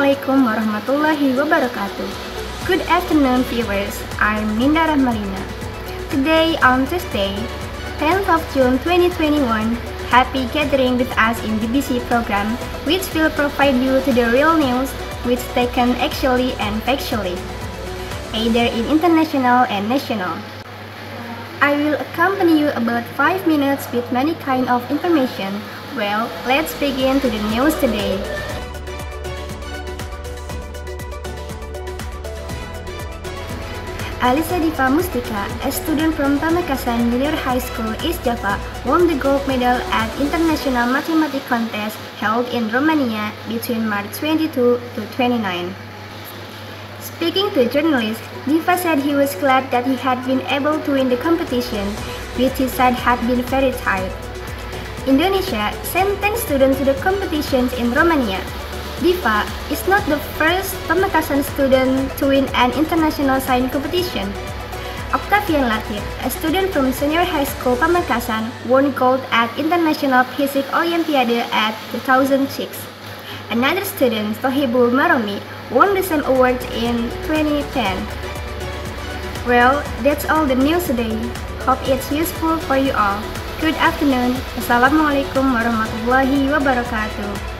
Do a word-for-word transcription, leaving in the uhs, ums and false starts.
Assalamualaikum warahmatullahi wabarakatuh. Good afternoon viewers, I'm Minda Rahmalina. Today on Tuesday, tenth of June twenty twenty-one, happy gathering with us in B B C program which will provide you to the real news which taken actually and factually, either in international and national. I will accompany you about five minutes with many kind of information. Well, let's begin to the news today. Alisa Diva Mustika, a student from Pamekasan Junior High School, East Java, won the gold medal at International Mathematics Contest held in Romania between March twenty-second to twenty-ninth. Speaking to journalists, Diva said he was glad that he had been able to win the competition, which he said had been very tight. Indonesia sent ten students to the competitions in Romania. Diva is not the first Pamekasan student to win an international science competition. Octavian Latif, a student from Senior High School Pamekasan, won gold at International Physics Olympiad at two thousand six. Another student, Tohibul Maromi, won the same award in twenty ten. Well, that's all the news today. Hope it's useful for you all. Good afternoon. Assalamualaikum warahmatullahi wabarakatuh.